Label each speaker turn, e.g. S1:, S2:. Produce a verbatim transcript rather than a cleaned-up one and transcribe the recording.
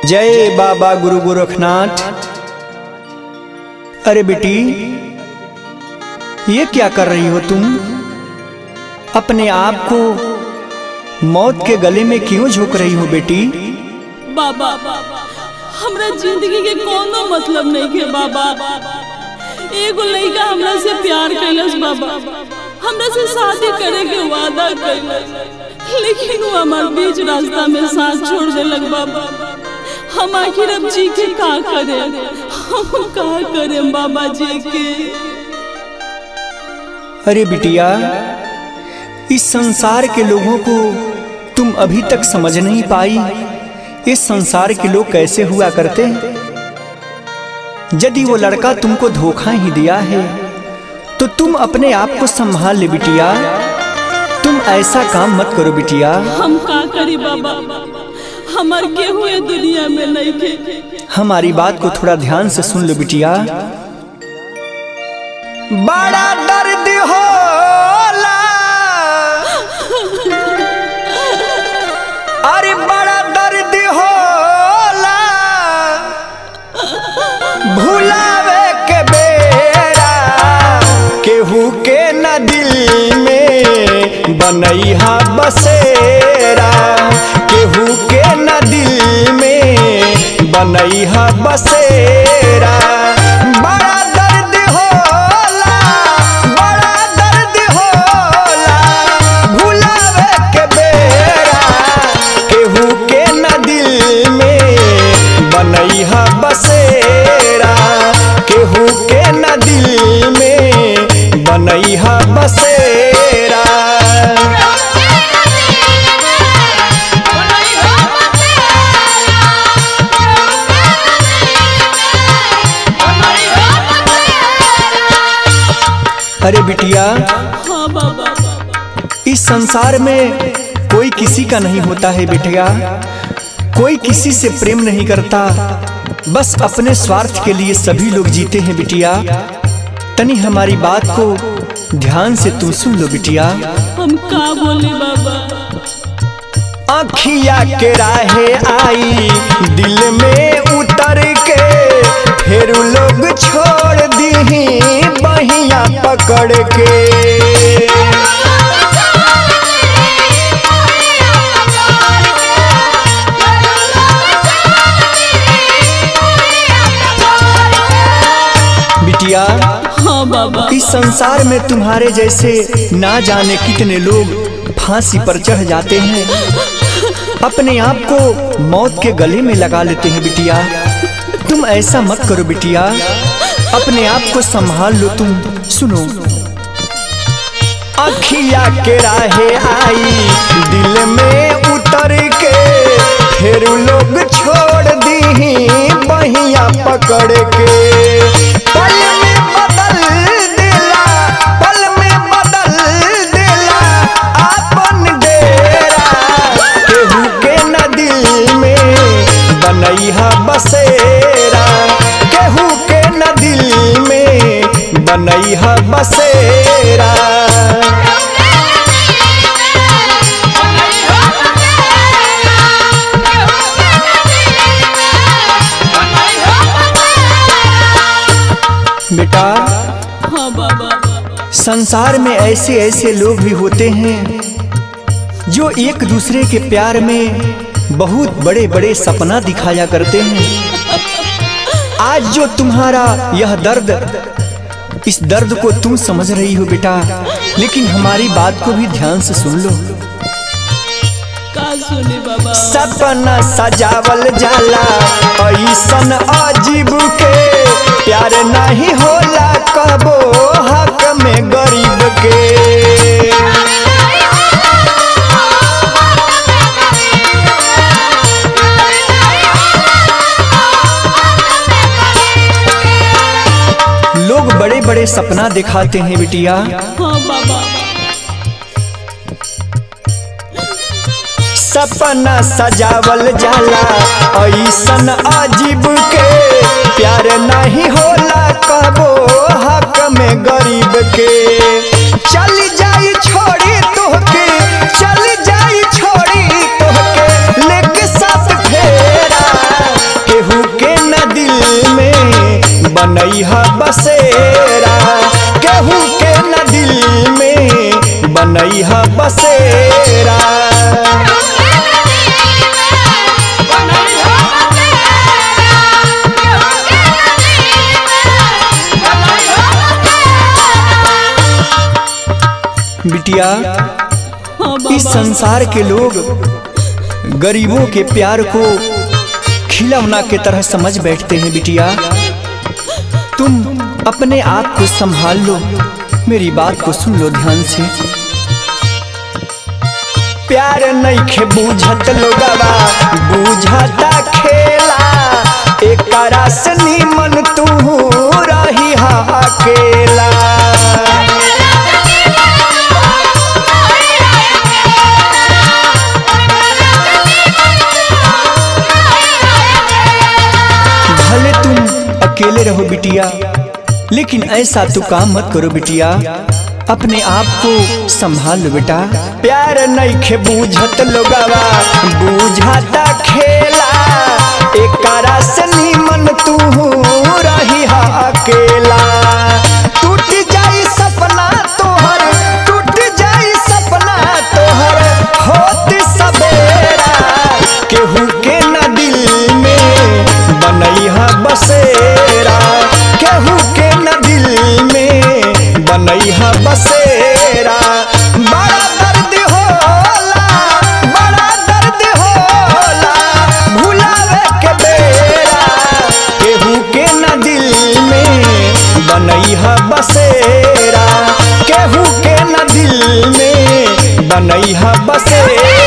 S1: जय बाबा गुरु गोरखनाथ। अरे बेटी, ये क्या कर रही हो तुम? अपने आप को मौत के गले में क्यों झोंक रही हो बेटी?
S2: बाबा, हमरा जिंदगी के कोनो मतलब नहीं के बाबा। एगो लड़का हमरा से प्यार कैलस बाबा, हमरा से शादी करे के वादा कैलस, लेकिन वो हमारे बीच रास्ता में साथ छोड़ देलक बाबा। हम आखिर अब जी के का करे, हम का करे बाबा जी के?
S1: अरे बिटिया, इस संसार के लोगों को तुम अभी तक समझ नहीं पाई। इस संसार के लोग कैसे हुआ करते हैं। यदि वो लड़का तुमको धोखा ही दिया है तो तुम अपने आप को संभाल ले बिटिया। तुम ऐसा काम मत करो बिटिया।
S2: हम का करी बाबा, हमार के हुए दुनिया में नहीं के।
S1: हमारी बात को थोड़ा ध्यान से सुन लो बिटिया। बड़ा दर्द होला, अरे बड़ा दर्द होला, भुलावे के बेरा केहू के न दिल में बनैहा बसेरा, केहू के न दिल में बनैहा बसेरा। बड़ा दर्द होला, बड़ा दर्द होला, भुलावे के बेरा केहू के न दिल में बनैहा बसेरा, केहू के न दिल में बनैहा बसेरा। अरे बिटिया,
S2: हाँ बाबा,
S1: इस संसार में कोई किसी का नहीं होता है बिटिया। कोई किसी से प्रेम नहीं करता, बस अपने स्वार्थ के लिए सभी लोग जीते हैं बिटिया। तनी हमारी बात को ध्यान से तू सुन लो बिटिया।
S2: हम का बोले बाबा?
S1: आँखिया के राहे आई दिल में उतर के, फिर लोग छोड़ दी बहिया पकड़ के। बिटिया,
S2: हाँ बाबा,
S1: इस संसार में तुम्हारे जैसे ना जाने कितने लोग फांसी पर चढ़ जाते हैं, अपने आप को मौत के गले में लगा लेते हैं बिटिया। तुम ऐसा मत करो बिटिया, अपने आप को संभाल लो। तुम सुनो। अखिया के राहे आई दिल में उतर के, फिर लोग छोड़ दी बहिया पकड़ के। पल में बदल दिला, पल में बदल दिला अपन डेरा, केहू के न दिल में बनैहा बसेरा, केहू के न दिल में बनैहा बसेरा। बेटा,
S2: हाँ बाबा,
S1: संसार में ऐसे ऐसे लोग भी होते हैं जो एक दूसरे के प्यार में बहुत बड़े बड़े सपना दिखाया करते हैं। आज जो तुम्हारा यह दर्द, इस दर्द को तुम समझ रही हो बेटा, लेकिन हमारी बात को भी ध्यान से सुन लो।
S2: का सुने बाबा?
S1: सपना सजावल जाला ऐसन अजीब के, प्यार नहीं होला कबो हक में गरीब के। लोग बड़े बड़े सपना दिखाते हैं बिटिया।
S2: हाँ बाबा,
S1: सपना सजावल जाला ऐसन अजीब के, प्यार नहीं होला कबो हक में गरीब के। चल जाई छोड़ी तोहके, चल जाई छोड़ी तोहके, लेके साथ फेरा बसेरा, केहू के न दिल में बनैहा बसेरा। बिटिया, इस संसार के लोग गरीबों के प्यार को खिलौना के तरह समझ बैठते हैं। बिटिया, तुम अपने आप को संभाल लो, मेरी बात को सुन लो ध्यान से। प्यार नइखे बूझत लोगवा, बूझता खेला, एकरा से निमन तू रही हा अकेला। भले तुम अकेले रहो बिटिया, लेकिन ऐसा तू काम मत करो बिटिया, अपने आप को संभाल लो बेटा। प्यार नइखे बूझत लोगवा, बूझता खेला, एकरा से निमन तू रही हा अकेला। टूट जाई सपना तोहर, टूट जाई सपना तोहर होत सबेरा, केहू के न दिल में बनैहा बसेरा, केहू के न दिल में बनैहा बसेरा। बड़ा दर्द होला, बड़ा दर्द होला, भुलावे के बेरा, केहू के न दिल में बनैहा बसेरा, केहू के न दिल में बनैहा बसेरा।